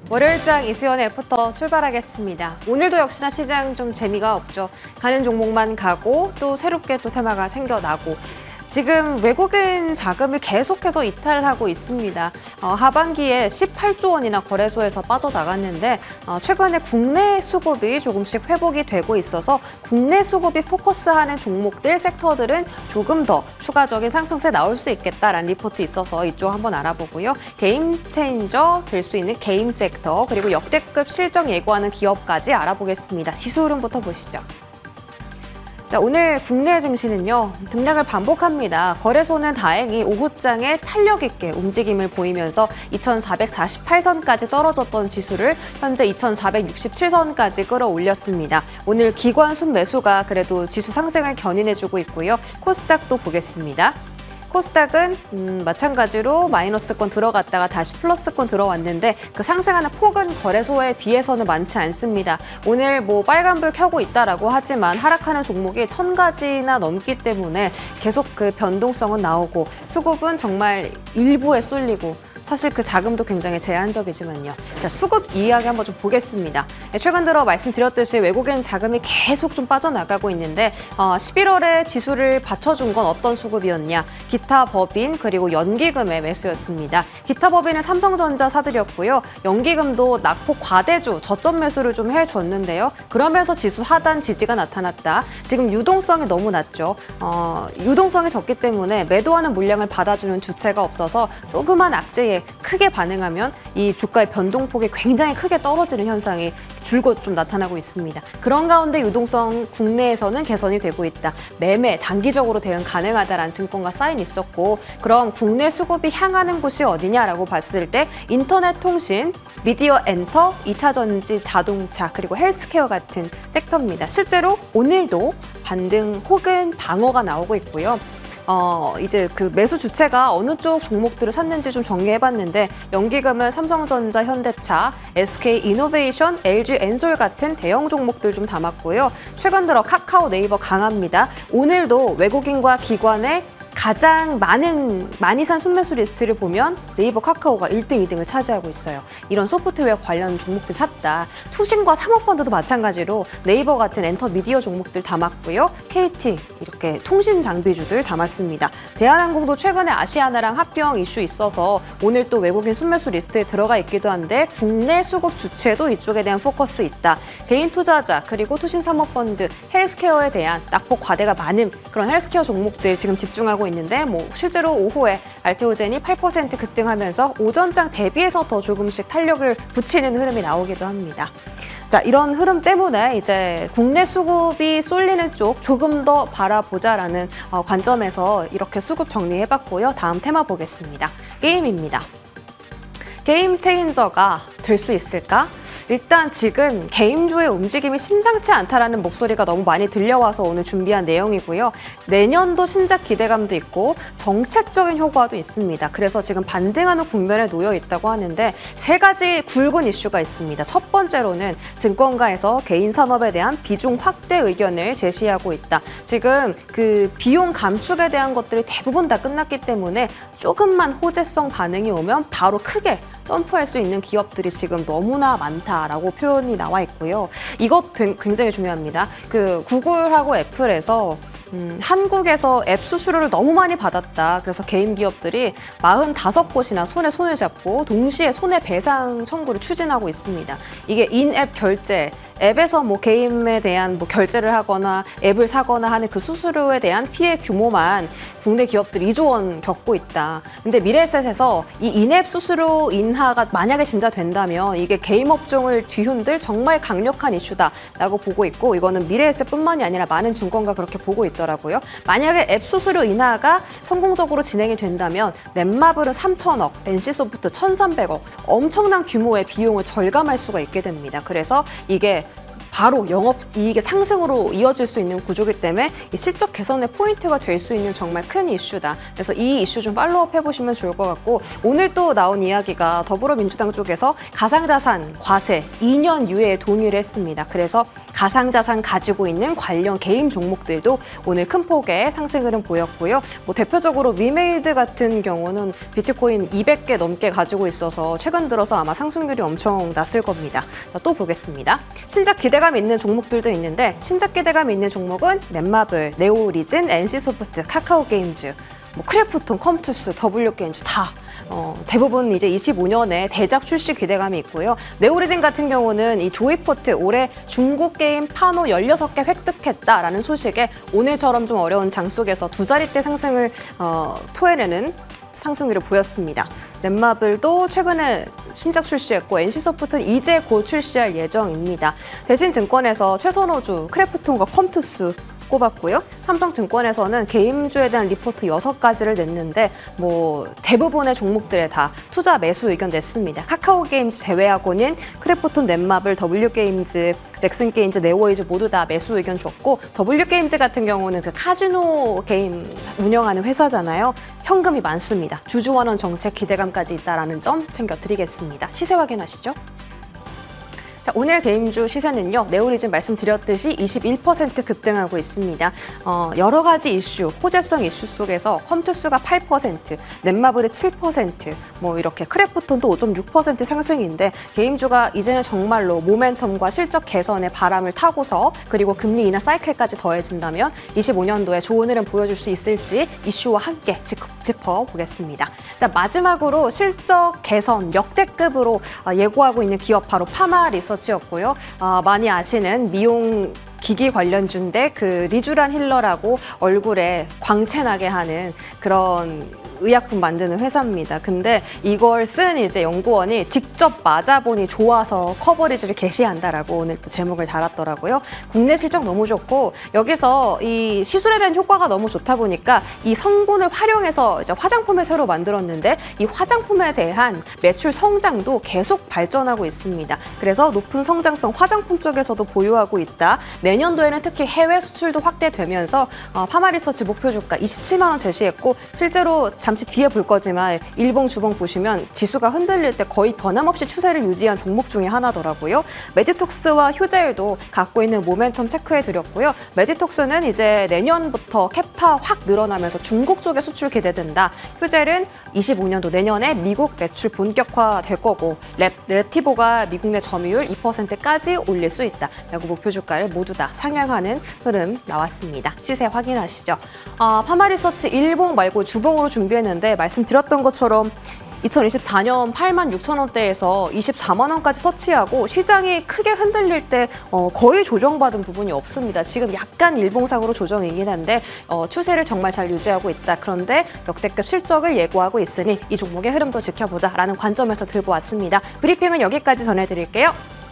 월요일장 이수연의 애프터 출발하겠습니다. 오늘도 역시나 시장 좀 재미가 없죠. 가는 종목만 가고 또 새롭게 또 테마가 생겨나고 지금 외국인 자금이 계속해서 이탈하고 있습니다. 하반기에 18조 원이나 거래소에서 빠져나갔는데 최근에 국내 수급이 조금씩 회복이 되고 있어서 국내 수급이 포커스하는 종목들, 섹터들은 조금 더 추가적인 상승세 나올 수 있겠다라는 리포트 있어서 이쪽 한번 알아보고요. 게임 체인저 될 수 있는 게임 섹터 그리고 역대급 실적 예고하는 기업까지 알아보겠습니다. 지수 흐름부터 보시죠. 자, 오늘 국내 증시는요, 등락을 반복합니다. 거래소는 다행히 오후장에 탄력 있게 움직임을 보이면서 2448선까지 떨어졌던 지수를 현재 2467선까지 끌어올렸습니다. 오늘 기관 순매수가 그래도 지수 상승을 견인해주고 있고요. 코스닥도 보겠습니다. 코스닥은 마찬가지로 마이너스권 들어갔다가 다시 플러스권 들어왔는데 그 상승하는 폭은 거래소에 비해서는 많지 않습니다. 오늘 뭐 빨간불 켜고 있다라고 하지만 하락하는 종목이 1000가지나 넘기 때문에 계속 그 변동성은 나오고 수급은 정말 일부에 쏠리고 사실 그 자금도 굉장히 제한적이지만요. 자, 수급 이야기 한번 좀 보겠습니다. 최근 들어 말씀드렸듯이 외국인 자금이 계속 좀 빠져나가고 있는데 11월에 지수를 받쳐준 건 어떤 수급이었냐? 기타 법인 그리고 연기금의 매수였습니다. 기타 법인은 삼성전자 사들였고요. 연기금도 낙폭 과대주 저점 매수를 좀 해줬는데요. 그러면서 지수 하단 지지가 나타났다. 지금 유동성이 너무 낮죠. 유동성이 적기 때문에 매도하는 물량을 받아주는 주체가 없어서 조그만 악재에 크게 반응하면 이 주가의 변동폭이 굉장히 크게 떨어지는 현상이 줄곧 좀 나타나고 있습니다. 그런 가운데 유동성 국내에서는 개선이 되고 있다. 매매 단기적으로 대응 가능하다라는 증권가 사인이 있었고 그럼 국내 수급이 향하는 곳이 어디냐라고 봤을 때 인터넷 통신, 미디어 엔터, 2차전지, 자동차 그리고 헬스케어 같은 섹터입니다. 실제로 오늘도 반등 혹은 방어가 나오고 있고요. 이제 그 매수 주체가 어느 쪽 종목들을 샀는지 좀 정리해봤는데 연기금은 삼성전자, 현대차, SK이노베이션, LG엔솔 같은 대형 종목들 좀 담았고요. 최근 들어 카카오, 네이버 강합니다. 오늘도 외국인과 기관의 가장 많이 산 순매수 리스트를 보면 네이버, 카카오가 1등, 2등을 차지하고 있어요. 이런 소프트웨어 관련 종목들 샀다. 투신과 사모펀드도 마찬가지로 네이버 같은 엔터 미디어 종목들 담았고요. KT 이렇게 통신 장비주들 담았습니다. 대한항공도 최근에 아시아나랑 합병 이슈 있어서 오늘 또 외국인 순매수 리스트에 들어가 있기도 한데 국내 수급 주체도 이쪽에 대한 포커스 있다. 개인 투자자 그리고 투신 사모펀드, 헬스케어에 대한 낙폭 과대가 많은 그런 헬스케어 종목들 지금 집중하고 있는데 뭐 실제로 오후에 알테오젠이 8% 급등하면서 오전장 대비해서 더 조금씩 탄력을 붙이는 흐름이 나오기도 합니다. 자, 이런 흐름 때문에 이제 국내 수급이 쏠리는 쪽 조금 더 바라보자라는 관점에서 이렇게 수급 정리해봤고요. 다음 테마 보겠습니다. 게임입니다. 게임 체인저가 될 수 있을까? 일단 지금 게임주의 움직임이 심상치 않다라는 목소리가 너무 많이 들려와서 오늘 준비한 내용이고요. 내년도 신작 기대감도 있고 정책적인 효과도 있습니다. 그래서 지금 반등하는 국면에 놓여 있다고 하는데 세 가지 굵은 이슈가 있습니다. 첫 번째로는 증권가에서 개인 산업에 대한 비중 확대 의견을 제시하고 있다. 지금 그 비용 감축에 대한 것들이 대부분 다 끝났기 때문에 조금만 호재성 반응이 오면 바로 크게 점프할 수 있는 기업들이 지금 너무나 많다라고 표현이 나와 있고요. 이것 굉장히 중요합니다. 그 구글하고 애플에서 한국에서 앱 수수료를 너무 많이 받았다. 그래서 게임 기업들이 45곳이나 손에 손을 잡고 동시에 손해배상 청구를 추진하고 있습니다. 이게 인앱 결제, 앱에서 뭐 게임에 대한 뭐 결제를 하거나 앱을 사거나 하는 그 수수료에 대한 피해 규모만 국내 기업들이 2조 원 겪고 있다. 근데 미래에셋에서 이 인앱 수수료 인하가 만약에 진짜 된다면 이게 게임 업종을 뒤흔들 정말 강력한 이슈다라고 보고 있고 이거는 미래에셋뿐만이 아니라 많은 증권가 그렇게 보고 있더라고요. 만약에 앱 수수료 인하가 성공적으로 진행이 된다면 넷마블은 3,000억, NC소프트 1,300억 엄청난 규모의 비용을 절감할 수가 있게 됩니다. 그래서 이게 바로 영업이익의 상승으로 이어질 수 있는 구조이기 때문에 이 실적 개선의 포인트가 될 수 있는 정말 큰 이슈다. 그래서 이 이슈 좀 팔로우업 해보시면 좋을 것 같고, 오늘 또 나온 이야기가 더불어민주당 쪽에서 가상자산 과세 2년 유예에 동의를 했습니다. 그래서 가상자산 가지고 있는 관련 개인 종목들도 오늘 큰 폭의 상승 흐름 보였고요. 뭐 대표적으로 위메이드 같은 경우는 비트코인 200개 넘게 가지고 있어서 최근 들어서 아마 상승률이 엄청 났을 겁니다. 자, 또 보겠습니다. 신작 기대감 있는 종목들도 있는데, 신작 기대감 있는 종목은 넷마블, 네오리진, NC소프트, 카카오게임즈, 뭐 크래프톤, 컴투스, W게임즈 다 대부분 이제 25년에 대작 출시 기대감이 있고요. 네오리진 같은 경우는 이 조이포트 올해 중국 게임 판호 16개 획득했다라는 소식에 오늘처럼 좀 어려운 장 속에서 두 자릿대 상승을 토해내는 상승률을 보였습니다. 넷마블도 최근에 신작 출시했고, NC소프트는 이제 곧 출시할 예정입니다. 대신증권에서 최선호주, 크래프톤과 컴투스 꼽았고요. 삼성증권에서는 게임주에 대한 리포트 6가지를 냈는데 뭐 대부분의 종목들에 다 투자 매수 의견 냈습니다. 카카오게임즈 제외하고는 크래프톤, 넷마블, W게임즈, 넥슨게임즈, 네오이즈 모두 다 매수 의견 줬고, W게임즈 같은 경우는 그 카지노 게임 운영하는 회사잖아요. 현금이 많습니다. 주주환원 정책 기대감까지 있다는 점 챙겨드리겠습니다. 시세 확인하시죠. 자, 오늘 게임주 시세는요, 네오리진 말씀드렸듯이 21% 급등하고 있습니다. 여러 가지 이슈, 호재성 이슈 속에서 컴투스가 8%, 넷마블이 7%, 뭐 이렇게 크래프톤도 5.6% 상승인데, 게임주가 이제는 정말로 모멘텀과 실적 개선의 바람을 타고서, 그리고 금리 인하 사이클까지 더해진다면 25년도에 좋은 흐름 보여줄 수 있을지 이슈와 함께 짚어보겠습니다. 자, 마지막으로 실적 개선 역대급으로 예고하고 있는 기업 바로 파마리서치였고요. 많이 아시는 미용 기기 관련주인데, 그 리쥬란 힐러라고 얼굴에 광채 나게 하는 그런 의약품 만드는 회사입니다. 근데 이걸 쓴 이제 연구원이 직접 맞아보니 좋아서 커버리지를 개시한다라고 오늘 또 제목을 달았더라고요. 국내 실적 너무 좋고, 여기서 이 시술에 대한 효과가 너무 좋다 보니까 이 성분을 활용해서 이제 화장품을 새로 만들었는데, 이 화장품에 대한 매출 성장도 계속 발전하고 있습니다. 그래서 높은 성장성 화장품 쪽에서도 보유하고 있다. 내년도에는 특히 해외 수출도 확대되면서 파마리서치 목표 주가 27만 원 제시했고, 실제로 잠시 뒤에 볼 거지만 일봉 주봉 보시면 지수가 흔들릴 때 거의 변함없이 추세를 유지한 종목 중에 하나더라고요. 메디톡스와 휴젤도 갖고 있는 모멘텀 체크해 드렸고요. 메디톡스는 이제 내년부터 캐파 확 늘어나면서 중국 쪽에 수출 기대된다. 휴젤은 25년도 내년에 미국 매출 본격화 될 거고, 레티보가 미국 내 점유율 2%까지 올릴 수 있다. 라고 목표 주가를 모두 다 상향하는 흐름 나왔습니다. 시세 확인하시죠. 파마리서치 일봉 말고 주봉으로 준비했는데, 말씀드렸던 것처럼 2024년 86,000원대에서 24만 원까지 터치하고 시장이 크게 흔들릴 때 거의 조정받은 부분이 없습니다. 지금 약간 일봉상으로 조정이긴 한데 추세를 정말 잘 유지하고 있다. 그런데 역대급 실적을 예고하고 있으니 이 종목의 흐름도 지켜보자라는 관점에서 들고 왔습니다. 브리핑은 여기까지 전해드릴게요.